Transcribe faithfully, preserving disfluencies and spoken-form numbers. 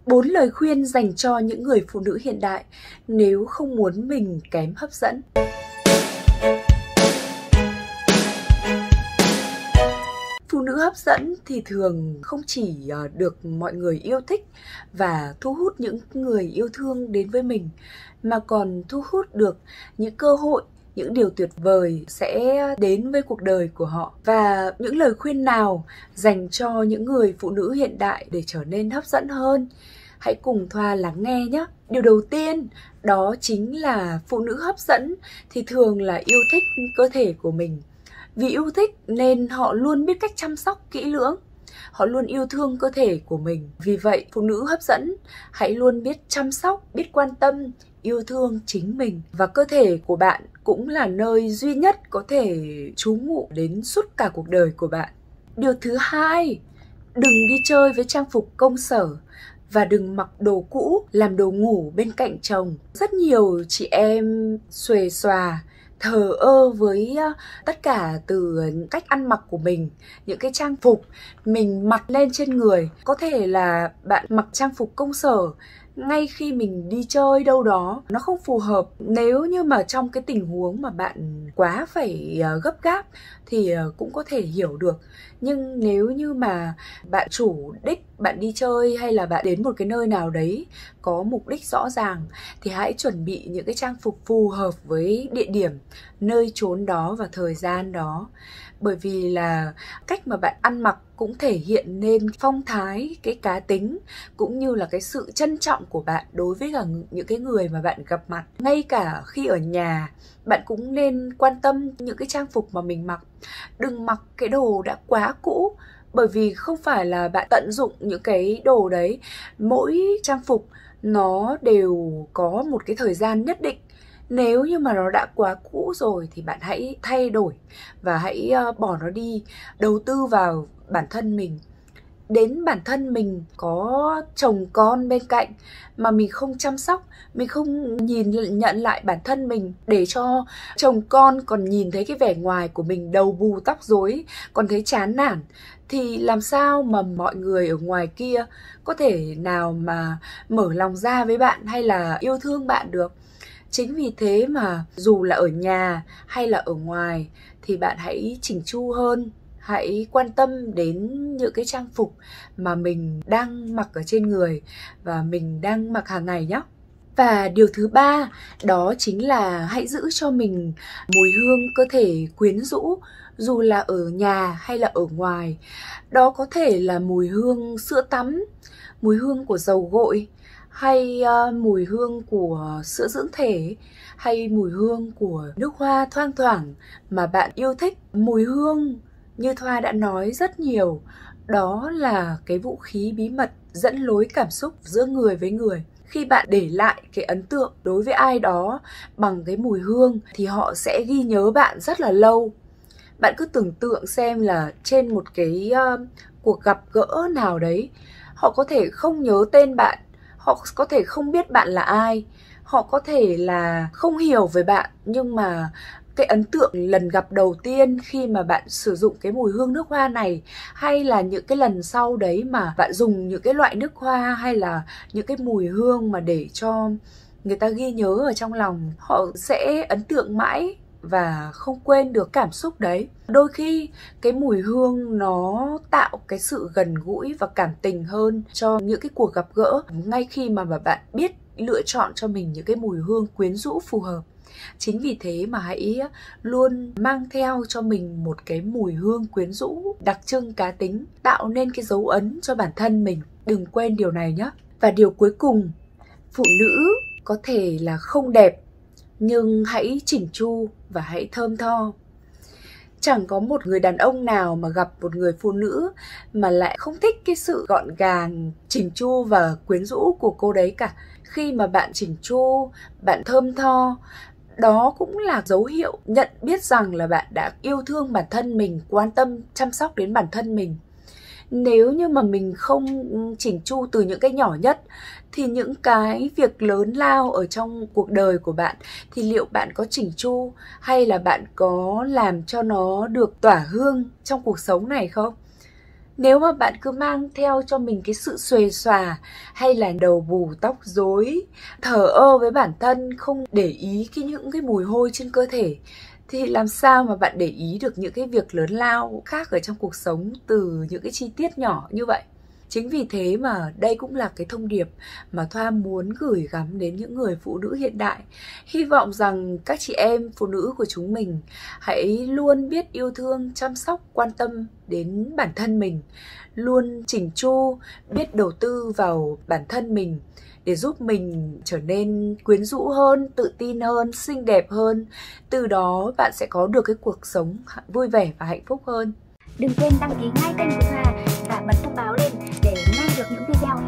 Bốn lời khuyên dành cho những người phụ nữ hiện đại nếu không muốn mình kém hấp dẫn. Phụ nữ hấp dẫn thì thường không chỉ được mọi người yêu thích và thu hút những người yêu thương đến với mình, mà còn thu hút được những cơ hội, những điều tuyệt vời sẽ đến với cuộc đời của họ. Và những lời khuyên nào dành cho những người phụ nữ hiện đại để trở nên hấp dẫn hơn? Hãy cùng Thoa lắng nghe nhé. Điều đầu tiên đó chính là phụ nữ hấp dẫn thì thường là yêu thích cơ thể của mình. Vì yêu thích nên họ luôn biết cách chăm sóc kỹ lưỡng. Họ luôn yêu thương cơ thể của mình. Vì vậy, phụ nữ hấp dẫn hãy luôn biết chăm sóc, biết quan tâm, yêu thương chính mình. Và cơ thể của bạn cũng là nơi duy nhất có thể trú ngụ đến suốt cả cuộc đời của bạn. Điều thứ hai, đừng đi chơi với trang phục công sở và đừng mặc đồ cũ làm đồ ngủ bên cạnh chồng. Rất nhiều chị em xuề xòa, thờ ơ với tất cả từ cách ăn mặc của mình, những cái trang phục mình mặc lên trên người. Có thể là bạn mặc trang phục công sở ngay khi mình đi chơi đâu đó, nó không phù hợp. Nếu như mà trong cái tình huống mà bạn quá phải gấp gáp thì cũng có thể hiểu được. Nhưng nếu như mà bạn chủ đích bạn đi chơi hay là bạn đến một cái nơi nào đấy có mục đích rõ ràng thì hãy chuẩn bị những cái trang phục phù hợp với địa điểm, nơi chốn đó và thời gian đó. Bởi vì là cách mà bạn ăn mặc cũng thể hiện nên phong thái, cái cá tính cũng như là cái sự trân trọng của bạn đối với cả những cái người mà bạn gặp mặt. Ngay cả khi ở nhà, bạn cũng nên quan tâm những cái trang phục mà mình mặc. Đừng mặc cái đồ đã quá cũ, bởi vì không phải là bạn tận dụng những cái đồ đấy. Mỗi trang phục nó đều có một cái thời gian nhất định. Nếu như mà nó đã quá cũ rồi thì bạn hãy thay đổi và hãy bỏ nó đi, đầu tư vào bản thân mình. Đến bản thân mình có chồng con bên cạnh mà mình không chăm sóc, mình không nhìn nhận lại bản thân mình để cho chồng con còn nhìn thấy cái vẻ ngoài của mình đầu bù tóc rối, còn thấy chán nản, thì làm sao mà mọi người ở ngoài kia có thể nào mà mở lòng ra với bạn hay là yêu thương bạn được. Chính vì thế mà dù là ở nhà hay là ở ngoài thì bạn hãy chỉnh chu hơn, hãy quan tâm đến những cái trang phục mà mình đang mặc ở trên người và mình đang mặc hàng ngày nhé. Và điều thứ ba đó chính là hãy giữ cho mình mùi hương cơ thể quyến rũ, dù là ở nhà hay là ở ngoài. Đó có thể là mùi hương sữa tắm, mùi hương của dầu gội, hay uh, mùi hương của sữa dưỡng thể, hay mùi hương của nước hoa thoang thoảng mà bạn yêu thích. Mùi hương như Thoa đã nói rất nhiều, đó là cái vũ khí bí mật dẫn lối cảm xúc giữa người với người. Khi bạn để lại cái ấn tượng đối với ai đó bằng cái mùi hương thì họ sẽ ghi nhớ bạn rất là lâu. Bạn cứ tưởng tượng xem là trên một cái uh, cuộc gặp gỡ nào đấy, họ có thể không nhớ tên bạn, họ có thể không biết bạn là ai, họ có thể là không hiểu về bạn, nhưng mà cái ấn tượng lần gặp đầu tiên khi mà bạn sử dụng cái mùi hương nước hoa này, hay là những cái lần sau đấy mà bạn dùng những cái loại nước hoa hay là những cái mùi hương mà để cho người ta ghi nhớ ở trong lòng, họ sẽ ấn tượng mãi và không quên được cảm xúc đấy. Đôi khi cái mùi hương nó tạo cái sự gần gũi và cảm tình hơn cho những cái cuộc gặp gỡ, ngay khi mà bạn biết lựa chọn cho mình những cái mùi hương quyến rũ phù hợp. Chính vì thế mà hãy luôn mang theo cho mình một cái mùi hương quyến rũ, đặc trưng cá tính, tạo nên cái dấu ấn cho bản thân mình. Đừng quên điều này nhé. Và điều cuối cùng, phụ nữ có thể là không đẹp, nhưng hãy chỉnh chu và hãy thơm tho. Chẳng có một người đàn ông nào mà gặp một người phụ nữ mà lại không thích cái sự gọn gàng, chỉnh chu và quyến rũ của cô đấy cả. Khi mà bạn chỉnh chu, bạn thơm tho, đó cũng là dấu hiệu nhận biết rằng là bạn đã yêu thương bản thân mình, quan tâm, chăm sóc đến bản thân mình. Nếu như mà mình không chỉnh chu từ những cái nhỏ nhất thì những cái việc lớn lao ở trong cuộc đời của bạn thì liệu bạn có chỉnh chu hay là bạn có làm cho nó được tỏa hương trong cuộc sống này không? Nếu mà bạn cứ mang theo cho mình cái sự xuề xòa, hay là đầu bù tóc rối, thờ ơ với bản thân, không để ý cái những cái mùi hôi trên cơ thể, thì làm sao mà bạn để ý được những cái việc lớn lao khác ở trong cuộc sống từ những cái chi tiết nhỏ như vậy. Chính vì thế mà đây cũng là cái thông điệp mà Thoa muốn gửi gắm đến những người phụ nữ hiện đại. Hy vọng rằng các chị em phụ nữ của chúng mình hãy luôn biết yêu thương, chăm sóc, quan tâm đến bản thân mình, luôn chỉnh chu, biết đầu tư vào bản thân mình để giúp mình trở nên quyến rũ hơn, tự tin hơn, xinh đẹp hơn. Từ đó bạn sẽ có được cái cuộc sống vui vẻ và hạnh phúc hơn. Đừng quên đăng ký ngay kênh của Thoa và bật thông báo lên để nghe được những video